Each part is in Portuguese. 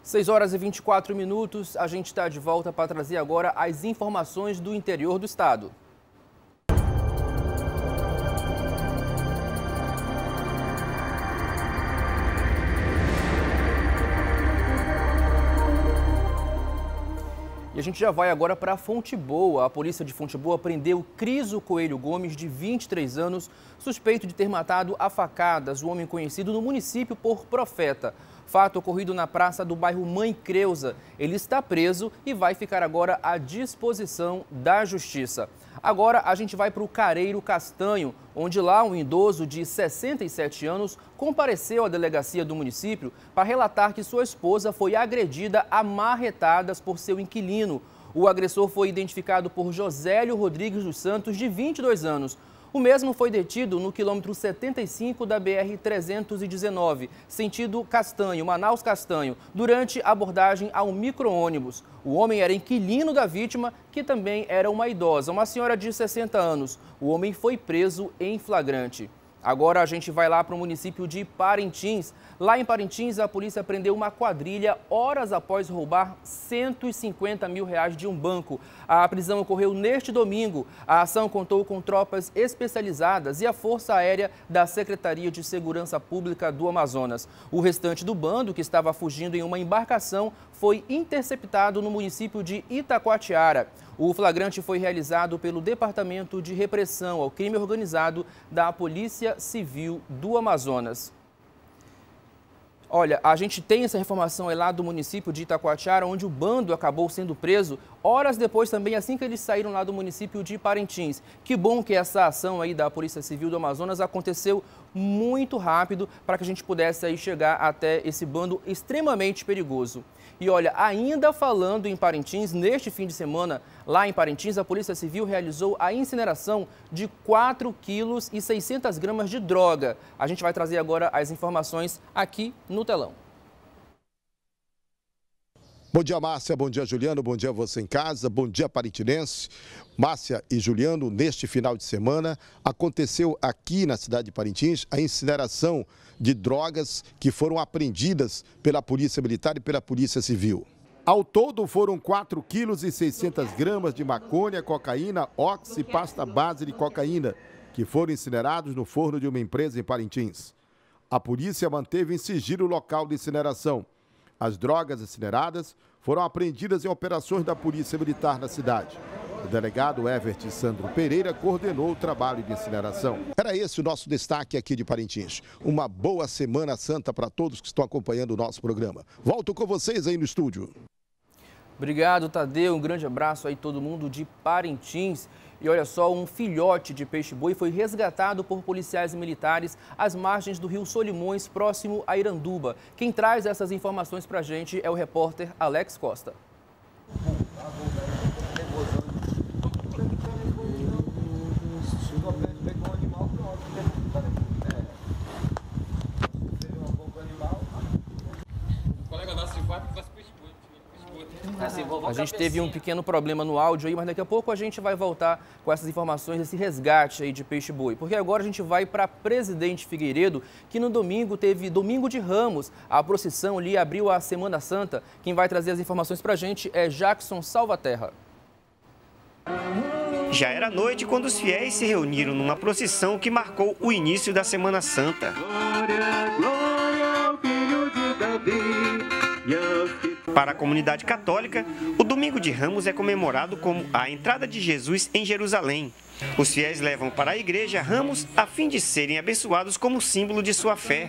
6 horas e 24 minutos, a gente está de volta para trazer agora as informações do interior do estado. E a gente já vai agora para Fonte Boa. A polícia de Fonte Boa prendeu Criso Coelho Gomes, de 23 anos, suspeito de ter matado a facadas o homem conhecido no município por Profeta. Fato ocorrido na praça do bairro Mãe Creuza. Ele está preso e vai ficar agora à disposição da justiça. Agora a gente vai para o Careiro Castanho, onde lá um idoso de 67 anos compareceu à delegacia do município para relatar que sua esposa foi agredida a marretadas por seu inquilino. O agressor foi identificado por Josélio Rodrigues dos Santos, de 22 anos. O mesmo foi detido no quilômetro 75 da BR-319, sentido Castanho, Manaus Castanho, durante abordagem a um micro-ônibus. O homem era inquilino da vítima, que também era uma idosa, uma senhora de 60 anos. O homem foi preso em flagrante. Agora a gente vai lá para o município de Parintins. Lá em Parintins, a polícia prendeu uma quadrilha horas após roubar R$150 mil de um banco. A prisão ocorreu neste domingo. A ação contou com tropas especializadas e a Força Aérea da Secretaria de Segurança Pública do Amazonas. O restante do bando, que estava fugindo em uma embarcação, foi interceptado no município de Itacoatiara. O flagrante foi realizado pelo Departamento de Repressão ao Crime Organizado da Polícia Civil do Amazonas. Olha, a gente tem essa informação lá do município de Itacoatiara, onde o bando acabou sendo preso horas depois também, assim que eles saíram lá do município de Parintins. Que bom que essa ação aí da Polícia Civil do Amazonas aconteceu muito rápido para que a gente pudesse aí chegar até esse bando extremamente perigoso. E olha, ainda falando em Parintins, neste fim de semana, lá em Parintins, a Polícia Civil realizou a incineração de 4,6 kg de droga. A gente vai trazer agora as informações aqui no telão. Bom dia, Márcia. Bom dia, Juliano. Bom dia a você em casa. Bom dia, parintinense. Márcia e Juliano, neste final de semana, aconteceu aqui na cidade de Parintins a incineração de drogas que foram apreendidas pela Polícia Militar e pela Polícia Civil. Ao todo foram 4,6 kg de maconha, cocaína, oxi e pasta base de cocaína, que foram incinerados no forno de uma empresa em Parintins. A polícia manteve em sigilo o local de incineração. As drogas incineradas foram apreendidas em operações da Polícia Militar na cidade. O delegado Evert Sandro Pereira coordenou o trabalho de incineração. Era esse o nosso destaque aqui de Parintins. Uma boa Semana Santa para todos que estão acompanhando o nosso programa. Volto com vocês aí no estúdio. Obrigado, Tadeu. Um grande abraço aí todo mundo de Parintins. E olha só, um filhote de peixe-boi foi resgatado por policiais militares às margens do rio Solimões, próximo a Iranduba. Quem traz essas informações para a gente é o repórter Alex Costa. A gente teve um pequeno problema no áudio aí, mas daqui a pouco a gente vai voltar com essas informações desse resgate aí de peixe-boi. Porque agora a gente vai para Presidente Figueiredo, que no domingo teve Domingo de Ramos. A procissão ali abriu a Semana Santa. Quem vai trazer as informações para a gente é Jackson Salvaterra. Já era noite quando os fiéis se reuniram numa procissão que marcou o início da Semana Santa. Glória, glória ao Filho de Davi. Para a comunidade católica, o Domingo de Ramos é comemorado como a entrada de Jesus em Jerusalém. Os fiéis levam para a igreja ramos a fim de serem abençoados como símbolo de sua fé.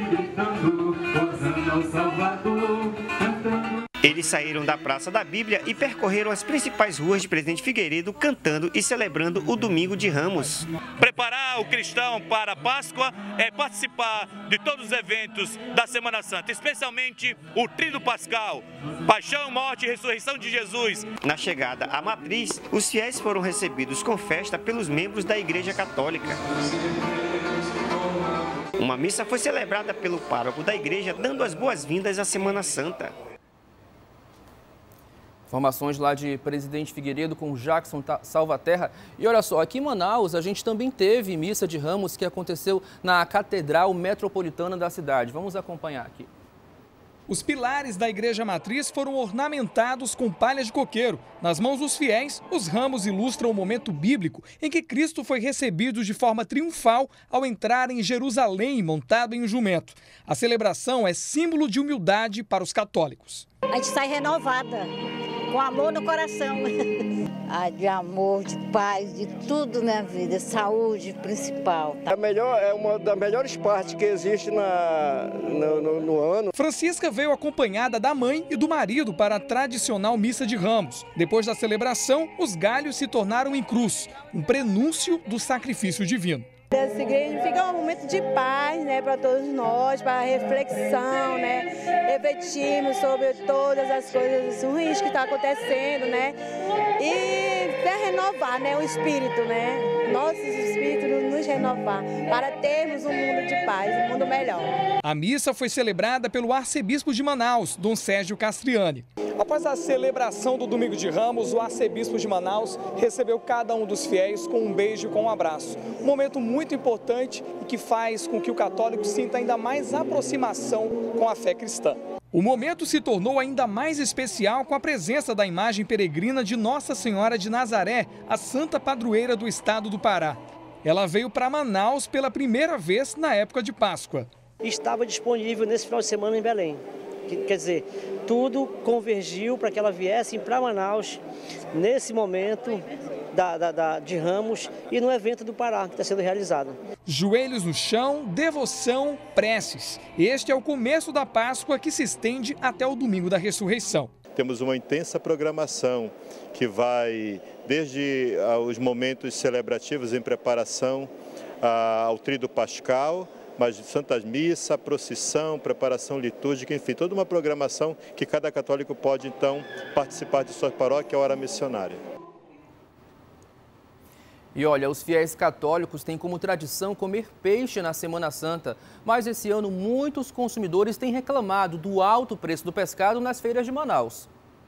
Eles saíram da Praça da Bíblia e percorreram as principais ruas de Presidente Figueiredo cantando e celebrando o Domingo de Ramos. Preparar o cristão para a Páscoa é participar de todos os eventos da Semana Santa, especialmente o Tríduo Pascal, Paixão, Morte e Ressurreição de Jesus. Na chegada à matriz, os fiéis foram recebidos com festa pelos membros da Igreja Católica. Uma missa foi celebrada pelo pároco da igreja, dando as boas-vindas à Semana Santa. Informações lá de Presidente Figueiredo com Jackson Salvaterra. E olha só, aqui em Manaus a gente também teve missa de Ramos que aconteceu na Catedral Metropolitana da cidade. Vamos acompanhar aqui. Os pilares da igreja matriz foram ornamentados com palha de coqueiro. Nas mãos dos fiéis, os ramos ilustram o momento bíblico em que Cristo foi recebido de forma triunfal ao entrar em Jerusalém montado em um jumento. A celebração é símbolo de humildade para os católicos. A gente sai renovada, com amor no coração. De amor, de paz, de tudo na vida, saúde principal. Tá? É uma das melhores partes que existe no ano. Francisca veio acompanhada da mãe e do marido para a tradicional missa de Ramos. Depois da celebração, os galhos se tornaram em cruz, um prenúncio do sacrifício divino. Essa igreja fica um momento de paz, né, para todos nós, para reflexão, né, refletirmos sobre todas as coisas ruins que estão acontecendo, né, e para renovar, né, o espírito, né, nossos espíritos nos renovar, para termos um mundo de paz, um mundo melhor. A missa foi celebrada pelo arcebispo de Manaus, Dom Sérgio Castriani. Após a celebração do Domingo de Ramos, o arcebispo de Manaus recebeu cada um dos fiéis com um beijo e com um abraço. Um momento muito importante e que faz com que o católico sinta ainda mais aproximação com a fé cristã. O momento se tornou ainda mais especial com a presença da imagem peregrina de Nossa Senhora de Nazaré, a santa padroeira do estado do Pará. Ela veio para Manaus pela primeira vez na época de Páscoa. Estava disponível nesse final de semana em Belém. Quer dizer, tudo convergiu para que ela viesse para Manaus nesse momento de Ramos e no evento do Pará que está sendo realizado. Joelhos no chão, devoção, preces. Este é o começo da Páscoa que se estende até o domingo da ressurreição. Temos uma intensa programação que vai desde os momentos celebrativos em preparação ao Tríduo Pascal, mas de Santas Missa, procissão, preparação litúrgica, enfim, toda uma programação que cada católico pode, então, participar de sua paróquia ou hora missionária. E olha, os fiéis católicos têm como tradição comer peixe na Semana Santa, mas esse ano muitos consumidores têm reclamado do alto preço do pescado nas feiras de Manaus.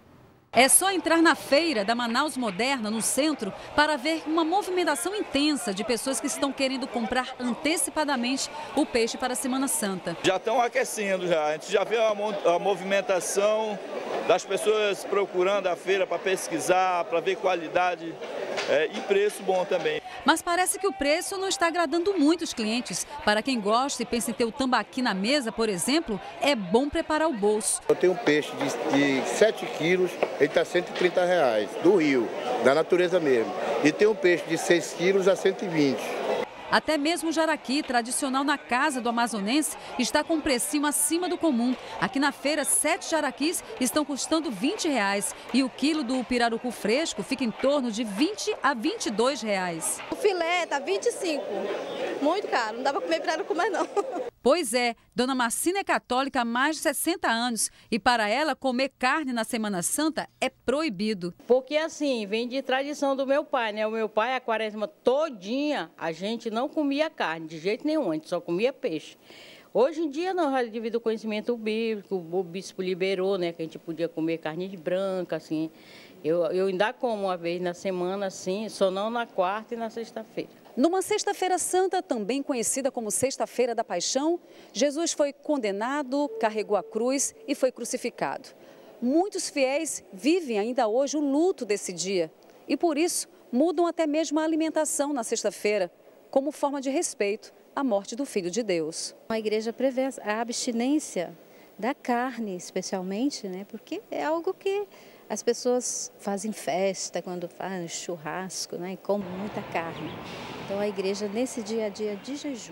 É só entrar na feira da Manaus Moderna, no centro, para ver uma movimentação intensa de pessoas que estão querendo comprar antecipadamente o peixe para a Semana Santa. Já estão aquecendo, já. A gente já vê a movimentação das pessoas procurando a feira para pesquisar, para ver qualidade e preço bom também. Mas parece que o preço não está agradando muito os clientes. Para quem gosta e pensa em ter o tambaqui na mesa, por exemplo, é bom preparar o bolso. Eu tenho um peixe de 7 quilos, ele está R$ 130, do rio, da natureza mesmo. E tem um peixe de 6 quilos a 120. Até mesmo o jaraqui, tradicional na casa do amazonense, está com um precinho acima do comum. Aqui na feira, 7 jaraquis estão custando R$ 20 e o quilo do pirarucu fresco fica em torno de R$ 20 a R$ 22. O filé está 25, muito caro, não dá para comer pirarucu mais não. Pois é, Dona Marcina é católica há mais de 60 anos e para ela comer carne na Semana Santa é proibido. Porque assim, vem de tradição do meu pai, né? O meu pai, a quaresma todinha, a gente não comia carne de jeito nenhum, a gente só comia peixe. Hoje em dia, não, devido ao conhecimento bíblico, o bispo liberou, né? Que a gente podia comer carne de branca, assim. Eu ainda como uma vez na semana, assim, só não na quarta e na sexta-feira. Numa Sexta-feira Santa, também conhecida como Sexta-feira da Paixão, Jesus foi condenado, carregou a cruz e foi crucificado. Muitos fiéis vivem ainda hoje o luto desse dia e, por isso, mudam até mesmo a alimentação na sexta-feira, como forma de respeito à morte do Filho de Deus. A igreja prevê a abstinência da carne, especialmente, né? Porque é algo que as pessoas fazem festa, quando fazem churrasco, né? E comem muita carne. Então a igreja, nesse dia a dia de jejum.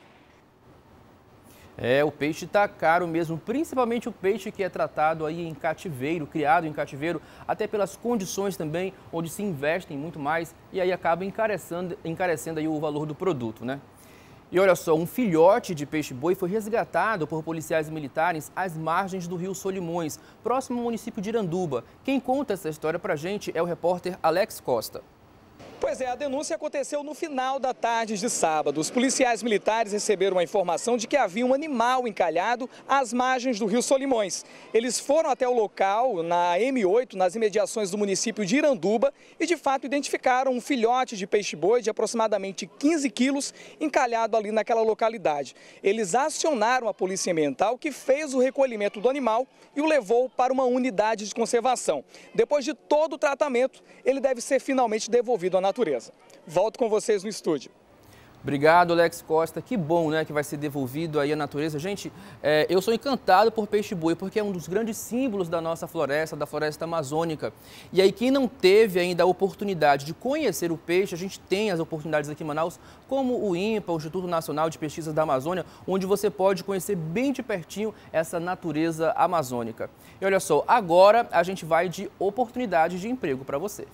O peixe está caro mesmo, principalmente o peixe que é tratado aí em cativeiro, criado em cativeiro, até pelas condições também, onde se investem muito mais e aí acaba encarecendo aí o valor do produto, né? E olha só, um filhote de peixe-boi foi resgatado por policiais militares às margens do rio Solimões, próximo ao município de Iranduba. Quem conta essa história pra gente é o repórter Alex Costa. Pois é, a denúncia aconteceu no final da tarde de sábado. Os policiais militares receberam a informação de que havia um animal encalhado às margens do rio Solimões. Eles foram até o local, na M8, nas imediações do município de Iranduba, e de fato identificaram um filhote de peixe-boi de aproximadamente 15 quilos encalhado ali naquela localidade. Eles acionaram a polícia ambiental, que fez o recolhimento do animal e o levou para uma unidade de conservação. Depois de todo o tratamento, ele deve ser finalmente devolvido à natureza. Volto com vocês no estúdio. Obrigado, Alex Costa. Que bom, né, que vai ser devolvido aí à natureza. Gente, eu sou encantado por peixe-boi, porque é um dos grandes símbolos da nossa floresta, da floresta amazônica. E aí, quem não teve ainda a oportunidade de conhecer o peixe, a gente tem as oportunidades aqui em Manaus, como o INPA, o Instituto Nacional de Pesquisas da Amazônia, onde você pode conhecer bem de pertinho essa natureza amazônica. E olha só, agora a gente vai de oportunidade de emprego para você.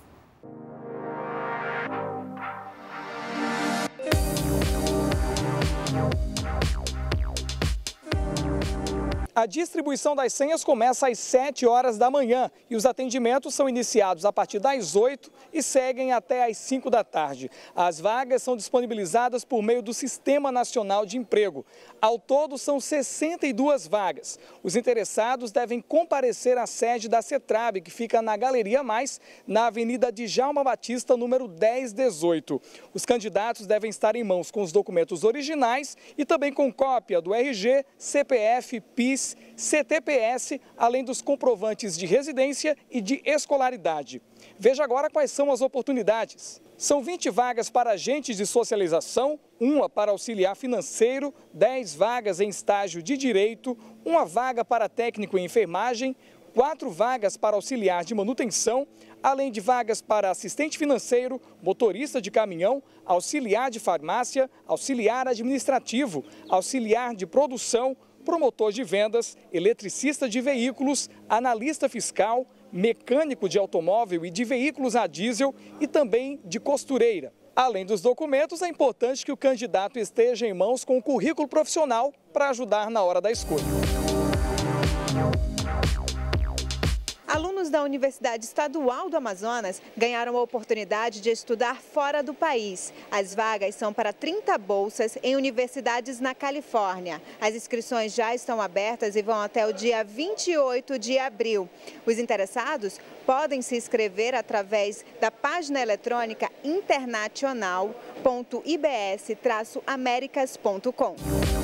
A distribuição das senhas começa às 7 horas da manhã e os atendimentos são iniciados a partir das 8 e seguem até às 5 da tarde. As vagas são disponibilizadas por meio do Sistema Nacional de Emprego. Ao todo, são 62 vagas. Os interessados devem comparecer à sede da CETRAB, que fica na Galeria Mais, na Avenida Djalma Batista, número 1018. Os candidatos devem estar em mãos com os documentos originais e também com cópia do RG, CPF, PIS, CTPS, além dos comprovantes de residência e de escolaridade. Veja agora quais são as oportunidades. São 20 vagas para agentes de socialização, uma para auxiliar financeiro, 10 vagas em estágio de direito, uma vaga para técnico em enfermagem, 4 vagas para auxiliar de manutenção, além de vagas para assistente financeiro, motorista de caminhão, auxiliar de farmácia, auxiliar administrativo, auxiliar de produção, promotor de vendas, eletricista de veículos, analista fiscal, mecânico de automóvel e de veículos a diesel e também de costureira. Além dos documentos, é importante que o candidato esteja em mãos com o currículo profissional para ajudar na hora da escolha. Alunos da Universidade Estadual do Amazonas ganharam a oportunidade de estudar fora do país. As vagas são para 30 bolsas em universidades na Califórnia. As inscrições já estão abertas e vão até o dia 28 de abril. Os interessados podem se inscrever através da página eletrônica internacional.ibs-americas.com.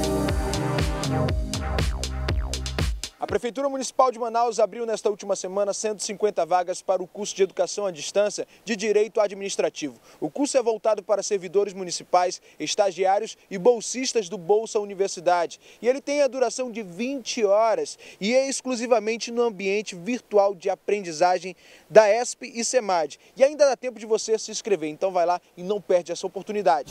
A Prefeitura Municipal de Manaus abriu nesta última semana 150 vagas para o curso de Educação à Distância de Direito Administrativo. O curso é voltado para servidores municipais, estagiários e bolsistas do Bolsa Universidade. E ele tem a duração de 20 horas e é exclusivamente no ambiente virtual de aprendizagem da ESP e SEMAD. E ainda dá tempo de você se inscrever, então vai lá e não perde essa oportunidade.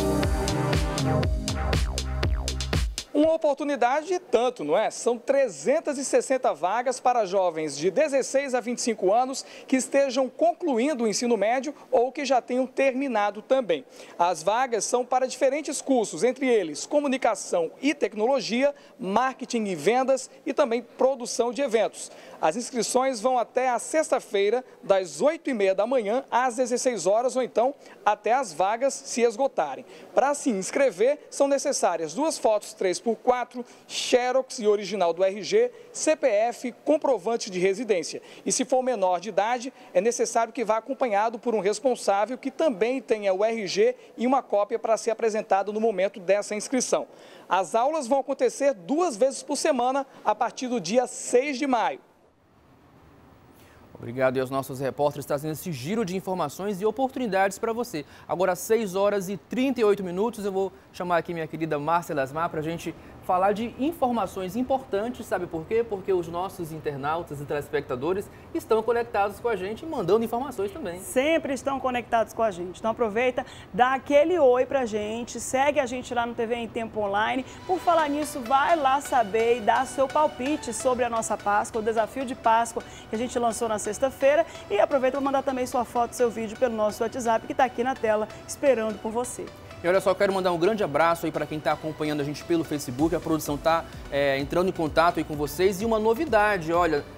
Uma oportunidade e tanto, não é? São 360 vagas para jovens de 16 a 25 anos que estejam concluindo o ensino médio ou que já tenham terminado também. As vagas são para diferentes cursos, entre eles comunicação e tecnologia, marketing e vendas e também produção de eventos. As inscrições vão até a sexta-feira, das 8h30 da manhã às 16 horas ou então até as vagas se esgotarem. Para se inscrever, são necessárias 2 fotos 3x4, xerox e original do RG, CPF, comprovante de residência. E se for menor de idade, é necessário que vá acompanhado por um responsável que também tenha o RG e uma cópia para ser apresentado no momento dessa inscrição. As aulas vão acontecer 2 vezes por semana a partir do dia 6 de maio. Obrigado aos nossos repórteres trazendo esse giro de informações e oportunidades para você. Agora, 6 horas e 38 minutos, eu vou chamar aqui minha querida Márcia Lasmar para a gente falar de informações importantes, sabe por quê? Porque os nossos internautas e telespectadores estão conectados com a gente e mandando informações também. Sempre estão conectados com a gente. Então aproveita, dá aquele oi pra gente, segue a gente lá no TV em Tempo Online. Por falar nisso, vai lá saber e dar seu palpite sobre a nossa Páscoa, o desafio de Páscoa que a gente lançou na sexta-feira. E aproveita para mandar também sua foto, seu vídeo pelo nosso WhatsApp que está aqui na tela esperando por você. E olha só, eu quero mandar um grande abraço aí para quem está acompanhando a gente pelo Facebook. A produção está entrando em contato aí com vocês. E uma novidade, olha,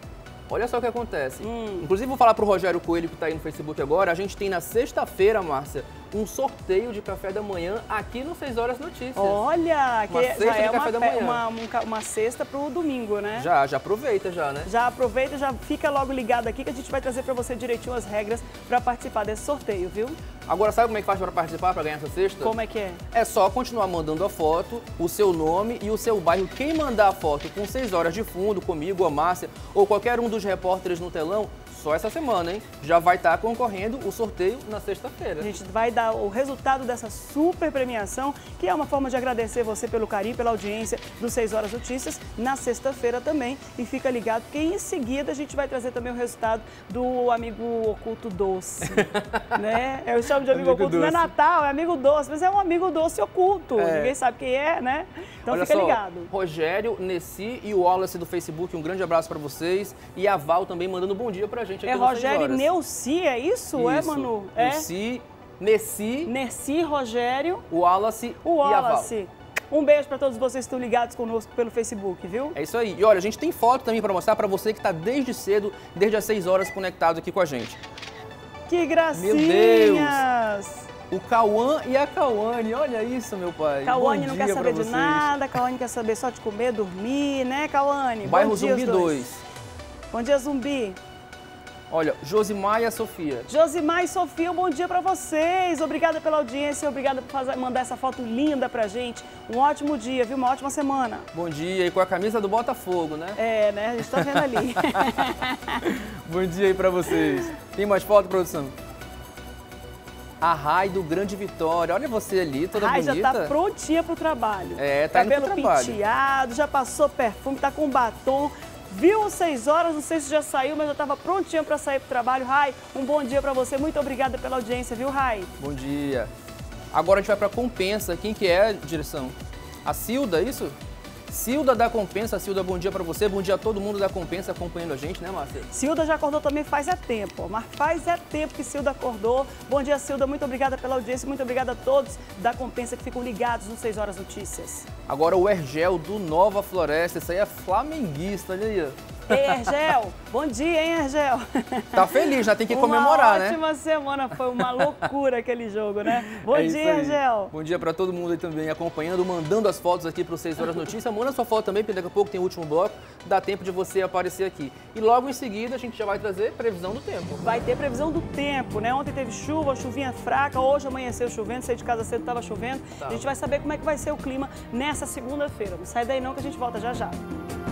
Olha só o que acontece. Inclusive, vou falar pro Rogério Coelho, que tá aí no Facebook agora, a gente tem na sexta-feira, Márcia, um sorteio de café da manhã aqui no 6 Horas Notícias. Olha, uma que cesta já é de café da manhã. uma cesta pro domingo, né? Já aproveita já, né? Já aproveita, já fica logo ligado aqui que a gente vai trazer para você direitinho as regras para participar desse sorteio, viu? Agora, sabe como é que faz para participar, para ganhar essa cesta? Como é que é? É só continuar mandando a foto, o seu nome e o seu bairro. Quem mandar a foto com 6 horas de fundo, comigo, a Márcia, ou qualquer um dos repórteres no telão, só essa semana, hein? Já vai estar concorrendo o sorteio na sexta-feira. A gente vai dar o resultado dessa super premiação, que é uma forma de agradecer você pelo carinho, pela audiência do 6 Horas Notícias, na sexta-feira também. E fica ligado, porque em seguida a gente vai trazer também o resultado do Amigo Oculto Doce. Né? Eu chamo de amigo oculto, não é Natal, é amigo doce, mas é um amigo doce oculto. Ninguém sabe quem é, né? Então olha fica ligado. Rogério, Nessi e o Wallace do Facebook, um grande abraço para vocês. E a Val também mandando um bom dia pra gente aqui no 6 Horas. Rogério e Neuci, é isso? É, Manu? Nessi, Rogério, Wallace e a Val. Um beijo para todos vocês que estão ligados conosco pelo Facebook, viu? É isso aí. E olha, a gente tem foto também para mostrar para você que está desde cedo, desde as 6 horas conectado aqui com a gente. Que gracinhas! Meu Deus! O Cauã e a Cauane, olha isso, meu pai. Cauane não quer saber de nada, Cauane quer saber só de comer, dormir, né, Cauane? Bairro Zumbi 2. Bom dia, Zumbi. Olha, Josimar e a Sofia. Josimar e Sofia, um bom dia para vocês. Obrigada pela audiência, obrigada por mandar essa foto linda pra gente. Um ótimo dia, viu? Uma ótima semana. Bom dia, e com a camisa do Botafogo, né? É, né? A gente tá vendo ali. Bom dia aí pra vocês. Tem mais foto, produção? A Rai do Grande Vitória. Olha você ali, toda bonita. Rai já tá prontinha pro trabalho. É, tá indo pro trabalho. Cabelo penteado, já passou perfume, tá com batom. Viu 6 horas, não sei se já saiu, mas eu estava prontinha para sair para o trabalho. Rai, um bom dia para você. Muito obrigada pela audiência, viu, Rai? Bom dia. Agora a gente vai para a Compensa. Quem que é a direção? A Cilda, isso? Cilda da Compensa. Cilda, bom dia para você. Bom dia a todo mundo da Compensa acompanhando a gente, né, Márcia? Cilda já acordou também faz tempo, mas faz tempo que Cilda acordou. Bom dia, Cilda. Muito obrigada pela audiência. Muito obrigada a todos da Compensa que ficam ligados no 6 Horas Notícias. Agora o Ergel do Nova Floresta. Isso aí é flamenguista, olha aí. Ei, Ergel, bom dia, hein, Ergel? Tá feliz, já tem que comemorar, né? Uma ótima semana, foi uma loucura aquele jogo, né? Bom dia, Ergel. Bom dia para todo mundo aí também acompanhando, mandando as fotos aqui para o 6 Horas Notícias. Manda sua foto também, porque daqui a pouco tem o último bloco, dá tempo de você aparecer aqui. E logo em seguida a gente já vai trazer previsão do tempo. Vai ter previsão do tempo, né? Ontem teve chuva, chuvinha fraca, hoje amanheceu chovendo, saí de casa cedo, estava chovendo. Tá. A gente vai saber como é que vai ser o clima nessa segunda-feira. Não sai daí não que a gente volta já já.